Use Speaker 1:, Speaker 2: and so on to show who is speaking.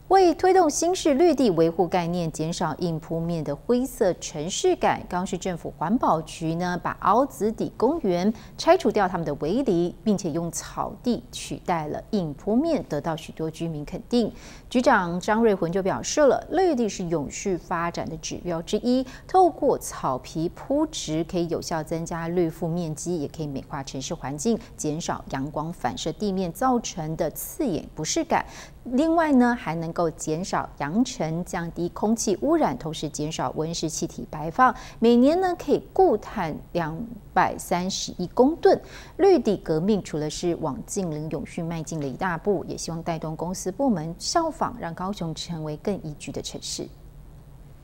Speaker 1: 为推动新式绿地维护概念，减少硬铺面的灰色城市感，高雄市政府环保局呢，把凹子底公园拆除掉他们的围篱，并且用草地取代了硬铺面，得到许多居民肯定。局长张瑞浑就表示了，绿地是永续发展的指标之一，透过草皮铺植，可以有效增加绿覆面积，也可以美化城市环境，减少阳光反射地面造成的刺眼不适感。另外呢，还能够减少扬尘，降低空气污染，同时减少温室气体排放。每年呢，可以固碳231公吨。绿地革命除了是往净零永续迈进了一大步，也希望带动公司部门效仿，让高雄成为更宜居的城市。